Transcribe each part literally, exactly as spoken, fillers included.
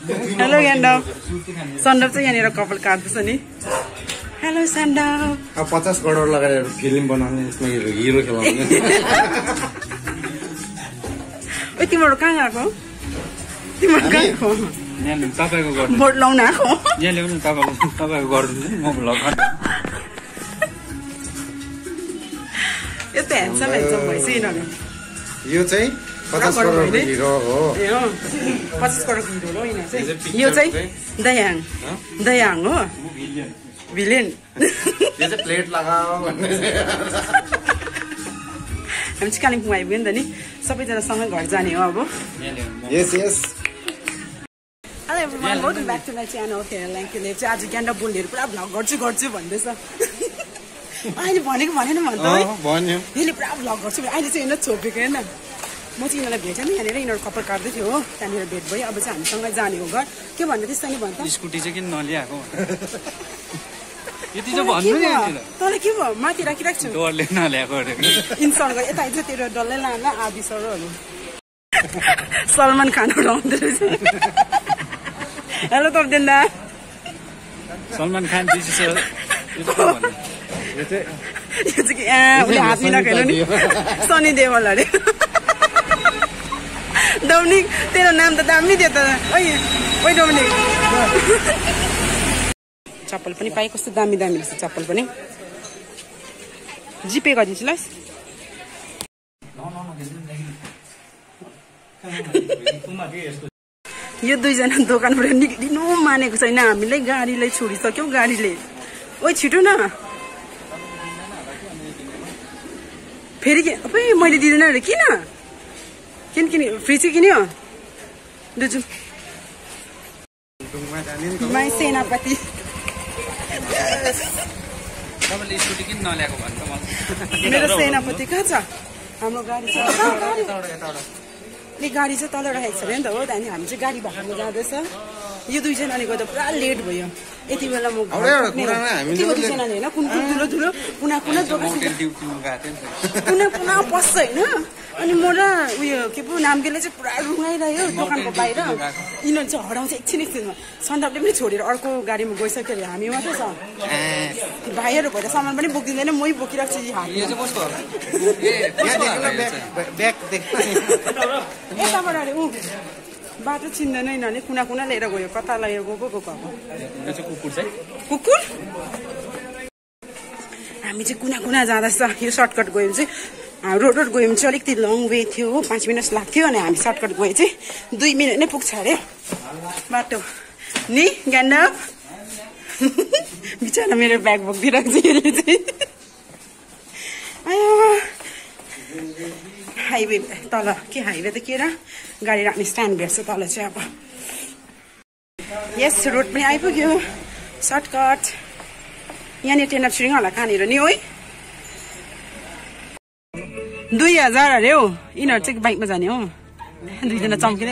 hello यान्डव सन्दव चाहिँ यहाँनिर कपाल काट्दैछ नि हेलो सन्दव अब पचास करोड लगाएर फिल्म बनाउने यसमा हिरो खेलाउने ओइ तिम्रो कहाँ गएको तिम्रो कहाँ गएको तपाईको गर्नु भोट लाउन आएको यहाँ ल्याउनु तपाईको तपाईको गर्दिनु म भ्लग गर्छु यस्तो ह्यान्डसम ह्यान्डसम भइसक्यो यिनीहरू यो चाहिँ पचास करोड हिरो हो ए हो पचास करोड हिरो हो यिनीहरू चाहिँ यो चाहिँ दयाङ दयाङ हो भिलेन यो चाहिँ प्लेट लगाओ भन्ने हामी चाहिँ कालिम्पोङ आइपुग्यो नि त नि सबैजना सँगै घर जाने हो अब yes yes hello everyone welcome back to my channel ल्याङ्केले चाहिँ आज ज्ञान बोलीहरू पुरा भ्लग गर्छु गर्छु भन्दैछ अहिले भनेको भनेन भन्छ है भन्यो यसले पुरा भ्लग गर्छु अहिले चाहिँ यिनीहरू छोपेको होइन म चाहिँ यिनीहरूलाई भेटेँ नि यहाँनिर यिनीहरू कपाल काट्दै थियो हो त्यहाँनिर भेट भयो अब चाहिँ हामीसँगै जाने हो घर के भन्दै त्यस्तो नि भन्छ स्कुटी चाहिँ किन नल्याएको यति चाहिँ भन्नु नि तँलाई के भयो माथि राखिराख्छु छु डरले नल्याएको इन्सल्ट गरे यता आइज तेरो डल्लै लाला आदि सरहरू सलमान खान उडाउँदो रहेछ हेलो तब्देन दा सलमान खान दिस इज यो चाहिँ यो चाहिँ उसले हात मिलाएको हेर्नु नि सनी देवल अरे डोमिनिक तेरो नाम त दामी थियो त ओइ ओइ डोमिनिक चप्पल पनि पाएँ कस्तो दामी दामी रहेछ चप्पल पनि जिपे गरिदिन्छु ल यो दुईजना दोकानबाट निक्लिनु मानेको छैन हामीलाई गाडीलाई छोडिसक्यौ गाडीले ओइ छिटो न फेरि के अब मैले दिँदैन अरे किन किन किन फ्री चाहिँ किन्यो दुजु माई सेनापति तपाईले स्कुटी किन नल्याएको भन्छ मलाई मेरो सेनापति कहाँ छ हाम्रो गाडी छ गाडी चाहिँ तल राखेको छ अरे नि त हो त्यहाँदेखि हामी चाहिँ गाडी भाडामा जाँदैछ यो दुईजनाले गर्दा पुरा लेट भयो यति बेला म दुईजनाले होइन कुन कुन ठुलो ठुलो कुना कुना दोकान कुना कुना पस्छ होइन अनि म र उयो के पो नाम्गेले चाहिँ पुरा रुङाइरह्यो दोकानको बाहिर यिनीहरू चाहिँ हराउँछ एकछिन एकछिनमा सन्दपले पनि छोडेर अर्को गाडीमा गइसक्यो अरे हामी मात्रै छ भाइहरू भएर सामान पनि बोकिँदैन मै बोकिरहेको छु यताबाट अरे ऊ बाटो चिन्दैन यिनीहरूले कुना कुना लिएर गयो कता लिएर गएको गएको अब कुकुर चाहिँ कुकुर हामी चाहिँ कुना कुना जाँदैछ यो सर्टकट गयो भने चाहिँ रोड रोड गयो भने चाहिँ अलिकति लङ वे थियो हो पाँच मिनट लाग्थ्यो अनि हामी सर्टकट गयो चाहिँ दुई मिनट नै पुग्छ अरे बाटो नि ग्यान्डप बिचरा मेरो ब्याग बोकिदिरहेको छ यसले चाहिँ हाइवे तल के हाइवे त के र गाडी राख्ने स्ट्यान्ड भेट्छ तल चाहिँ अब यस रोड पनि आइपुग्यो सर्टकट यहाँनिर टेन अफ छिरिङ होला कहाँनिर नि है दुई हजार अरे हौ यिनीहरू चाहिँ बाइकमा जाने हो दुईजना चम्किँदै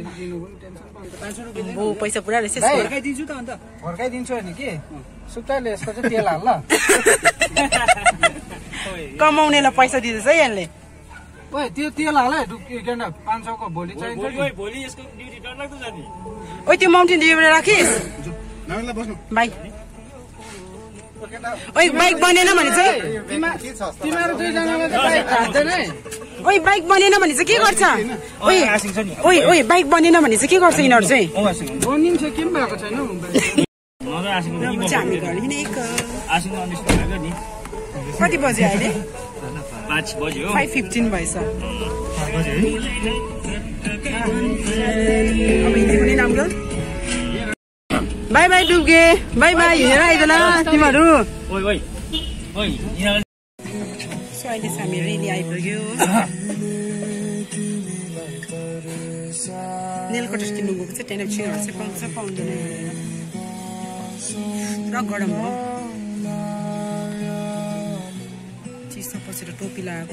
हो पैसा पुरा रहेछ फर्काइदिन्छु त अन्त फर्काइदिन्छु अनि के सुक्टाले यसको चाहिँ तेल हाल्ला कमाउनेलाई पैसा दिँदैछ है यसले ओइ त्यो तेल हाल है पाँच सौको भोलि चाहिन्छ भोलि यसको ड्युटी डरलाग्दो जाने ओइ त्यो माउन्टेन ड्युबाट राखिस् बाइक ओइ बाइक बनेन भने चाहिँ तिमीहरू दुईजनाले त बाइक हाल्दैन है ओइ बाइक बनेन भने चाहिँ के गर्छ ओइ ओइ ओइ बाइक बनेन भने चाहिँ के गर्छ यिनीहरू चाहिँ बनिन्छ के पनि भएको छैन हामी घर हिँडेको कति बज्यो अहिले पाँच बज्यो फाइभ फिफ्टिन भएछ अब हिँडेको नि राम्रो बाई बाई डुब्गे बाई बाई हिँडेर आइदेला तिमीहरू सो अहिले चाहिँ हामी रेली आइपुग्यो नेलकटस किन्नु गएको चाहिँ टेन छिहरू चाहिँ पाउँछ पाउँदैन पुरा गरम हो चिसो पसेर टोपी लगाएको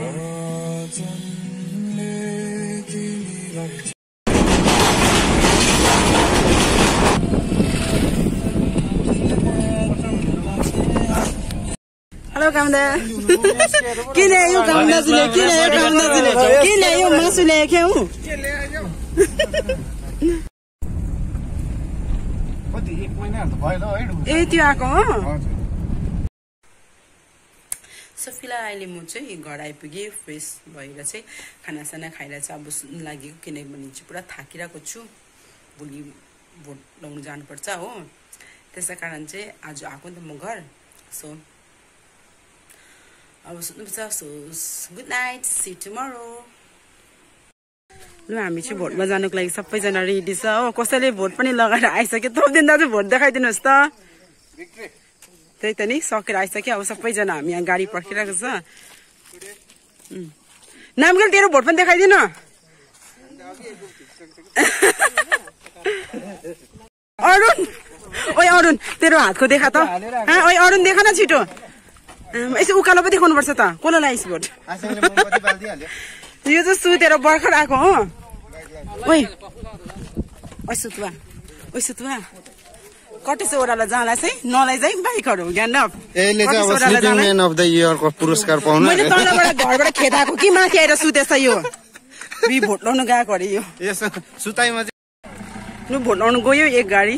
हेलो कामदा किन यो कामदाजुले किन यो कामदाजुले किन यो मासु ल्याएको ए त्यो आएको हो सो फिलहाल अहिले म चाहिँ घर आइपुगेँ फ्रेस भएर चाहिँ खानासाना खाएर चाहिँ अब सुत्नु लागेको किनभने चाहिँ पुरा थाकिरहेको छु भोलि भोट लाउनु जानुपर्छ हो त्यसै कारण चाहिँ आज आएको नि त म घर सो अब सुत्नुपर्छ so good night see tomorrow ल हामी चाहिँ भोटमा जानुको लागि सबैजना रेडी छ हो कसैले भोट पनि लगाएर आइसक्यो थोप्दिन दाजु भोट देखाइदिनुहोस् त त्यही त नि सकेर आइसक्यो अब सबैजना हामी यहाँ गाडी पर्खिरहेको छ नामगेल तेरो भोट पनि देखाइदिन अरुण ओइ अरुण तेरो हातको देखा त ओइ अरुण देखा न छिटो यसो उकालो पो देखाउनु पर्छ त कसलाई लाइस भोट यो चाहिँ सुतेर भर्खर आएको हो ओइ ओइ सुतुवा ओइ सुतुवा कटेसो ओह्रालाई जाँला चाहिँ नलाई चाहिँ बाइकहरू ज्ञान यसले चाहिँ अब स्लिपिङ म्यान अफ द इयरको पुरस्कार पाउनु मैले तलबाट घरबाट खेदाएको कि माथि आएर सुतेछ यो बि भोट लाउनु गएको अरे यो यसो सुताइमा लु भोट लाउनु गयो एक गाडी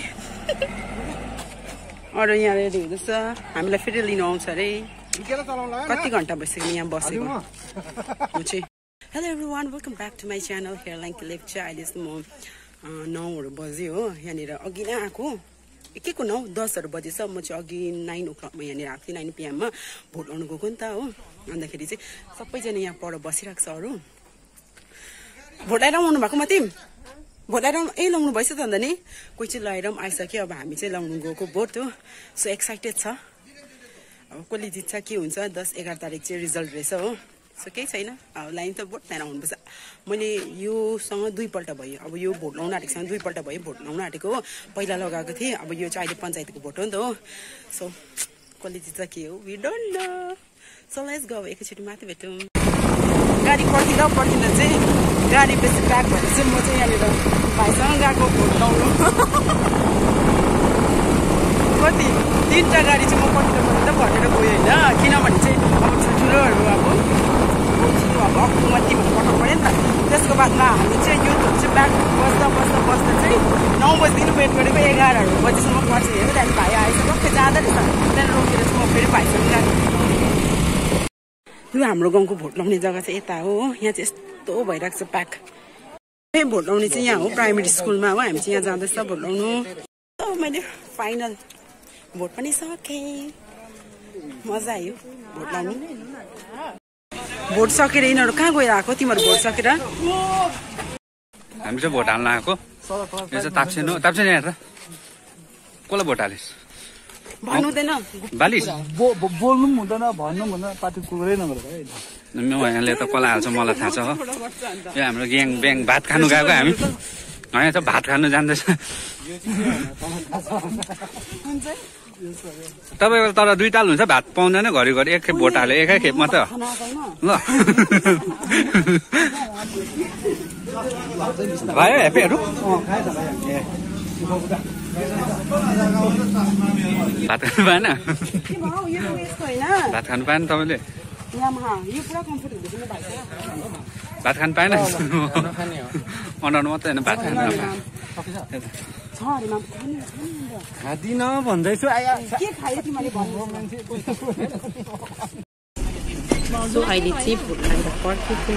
अरू यहाँ रेडी हुँदैछ हामीलाई फेरि लिनु आउँछ अरे कति घन्टा भइसक्यो यहाँ बसेको म चाहिँ hello everyone welcome back to my channel here like Lepcha अहिले चाहिँ म नौहरू बज्यो हो यहाँनिर अघि नै आएको के को नौ दसहरू बजेछ म चाहिँ अघि नाइन ओ क्लकमा यहाँनिर आएको थिएँ नाइन पिएममा भोट लाउनु गएको नि त हो अन्तखेरि चाहिँ सबैजना यहाँ पर बसिरहेको छ अरू भोट लगाएर आउनु भएको म तिमी भोट लगाएर ए लाउनु भएछ त अन्त नि कोही चाहिँ लगाएर पनि आइसक्यो अब हामी चाहिँ लाउनु गएको भोट हो सो एक्साइटेड छ अब कसले जित्छ के हुन्छ दस एघार तारिक चाहिँ रिजल्ट रहेछ हो सो केही छैन अब लाइन त भोट लगाएर आउनुपर्छ मैले योसँग दुईपल्ट भयो अब यो भोट लाउनु आँटेकोसँग दुईपल्ट भयो भोट लाउनु आँटेको हो पहिला लगाएको थिएँ अब यो चाहिँ अहिले पञ्चायतको भोट हो नि त हो सो कसले जित्छ के हो we don't know so let's go एकैचोटि माथि भेटौँ गाडी पर्खिँदा पर्खिँदा चाहिँ गाडी बेसी प्याक भएर चाहिँ म चाहिँ यहाँनिर भाइसँग गएको भोट लाउनु कति तिनवटा गाडी चाहिँ म पर्खिँदा पर्खिँदा भटेर गयो होइन किनभने चाहिँ अब ठुल्ठुलोहरू अब अब अक्टोबरमा पठाउनु पऱ्यो नि त त्यसको बादमा हामी चाहिँ यो चाहिँ ब्याग बस्दा बस्दा बस्दा चाहिँ नौ बजीदेखि वेट गरेको एघारहरू बजीसम्म पर्छ हेऱ्यो त्यहाँदेखि भाइ आएछ टक्कै जाँदा रहेछ त्यहाँदेखि रोकेर चाहिँ म फेरि भाइसँग गएको लु हाम्रो गाउँको भोट लाउने जग्गा चाहिँ यता हो यहाँ चाहिँ यस्तो भइरहेको छ प्याक भोट लाउने चाहिँ यहाँ हो प्राइमेरी स्कुलमा हो हामी चाहिँ यहाँ जाँदैछ भोट लाउनु मैले फाइनल भोट पनि सकेँ मजा आयो भोट लाउनु भोट सकेर यिनीहरू कहाँ गएर आएको तिमीहरू भोट सकेर हामी चाहिँ भोट हाल्न आएको यो चाहिँ ताप्सेन हो ताप्सेन यहाँ त कसलाई भोट हालिस् भन्नु हुँदैन बालिस बोल्नु पनि हुँदैन भन्नु पनि हुँदैन पार्टी कुरै नगरेको यहाँले त कसलाई हाल्छ मलाई थाहा छ हो यो हाम्रो ग्याङ ब्याङ भात खानु गएको हामी यहाँ त भात खानु जान्दैछ तपाईँको तर दुई ताल हुन्छ भात पाउँदैन घरिघरि एक खेप भोट हाल्यो एकै खेपमा त ल भयो हेपीहरू भात खानु पाएन भात खानु पाएन तपाईँले भात खानु पाएन अनाउनु मात्रै होइन भात खानु खाँदिन भन्दैछु सो अहिले चाहिँ भोट लगाएर पर्खेको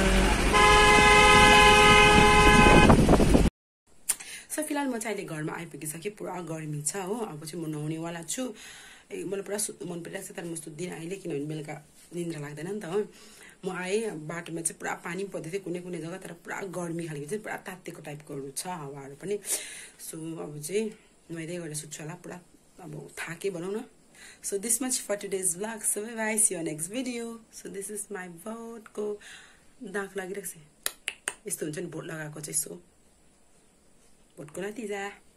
सो फिलहाल म चाहिँ अहिले घरमा आइपुगिसकेँ पुरा गर्मी छ हो अब चाहिँ म नुहाउनेवाला छु मलाई पुरा सुत्नु मन परिरहेको छ तर म सुत्दिनँ अहिले किनभने बेलुका निन्द्रा लाग्दैन नि त हो म आएँ बाटोमा चाहिँ पुरा पानी पर्दै थियो कुनै कुनै जग्गा तर पुरा गर्मी खालको चाहिँ पुरा तातेको टाइपकोहरू छ हावाहरू पनि सो अब चाहिँ नुहाइँदै गरेर सुत्छु होला पुरा अब थाकेँ भनौँ न so this much for today's blog so bye see you next video so this is my भोटको दाग लागिरहेको छ यस्तो हुन्छ नि भोट लगाएको चाहिँ सो भोटको नतिजा